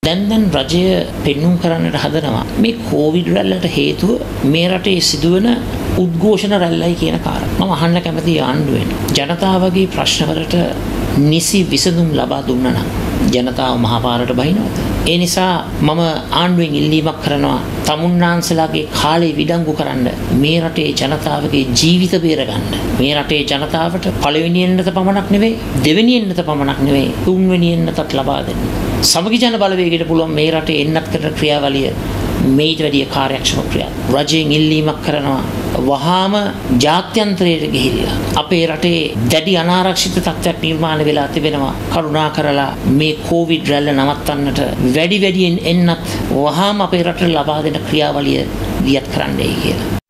දැන් රජය පෙන්눔 කරන්නට හදනවා මේ කොවිඩ් රැල්ලට හේතුව මේ රටේ සිදුවන උද්ඝෝෂණ රැල්ලයි කියන කාරණා. මම අහන්න කැමතියි ආණ්ඩුවෙන්. ජනතාවගේ ප්‍රශ්නවලට නිසි විසඳුම් ලබා දුන්නා නම් ජනතාව මහපාරට බහිනවද? ඒ නිසා මම ආණ්ඩුවෙන් ඉල්ලීමක් කරනවා තමුන්නාන්සලාගේ කාලේ විඩංගු කරන්න මේ රටේ ජනතාවගේ ජීවිත බේරගන්න. මේ රටේ ජනතාවට පළවෙනියෙන්ද පමණක් නෙවෙයි දෙවෙනියෙන්ද පමණක් නෙවෙයි තුන්වෙනියෙන්දත් ලබා දෙන්න. සමගි ජන බලවේගයට පුළුවන් මේ රටේ එන්නත් කරන ක්‍රියාවලිය මේට වැඩිය කාර්යක්ෂම ක්‍රියාවක්. රජයෙන් ඉල්ලීමක් කරනවා වහාම ජාත්‍යන්තරයට ගිහිල්ලා අපේ රටේ දැඩි අනාරක්ෂිත තත්ත්වයක් නිර්මාණය වෙලා තිබෙනවා. කරුණාකරලා මේ කොවිඩ් රැල්ල නවත්තන්නට වැඩියෙන් එන්නත් වහාම අපේ රටට ලබා දෙන ක්‍රියාවලිය දියත් කරන්නයි කියලා.